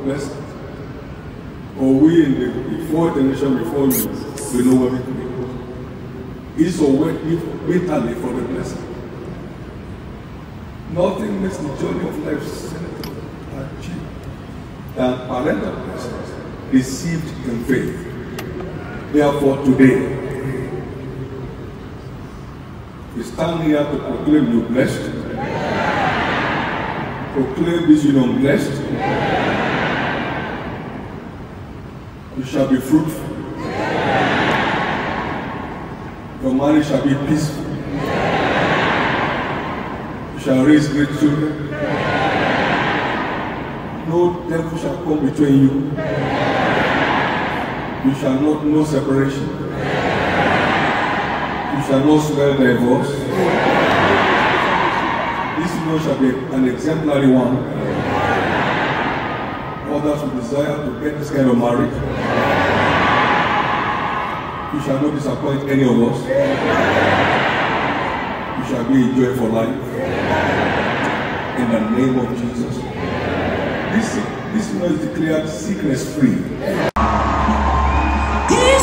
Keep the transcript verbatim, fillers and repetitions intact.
blessing. Or we in the, the fourth generation before you, we know what it means. It's already bitterly for the blessing. Nothing makes the journey of life simple and cheap than parental blessings received in faith. Therefore, today, we stand here to proclaim you blessed, proclaim this union blessed. You shall be fruitful. Your marriage shall be peaceful. You shall raise great children. No devil shall come between you. You shall not know separation. You shall not smell divorce. This union shall be an exemplary one. Others who desire to get this kind of marriage, you shall not disappoint any of us. You shall be a joy for life. In the name of Jesus. This, this union is declared sickness free.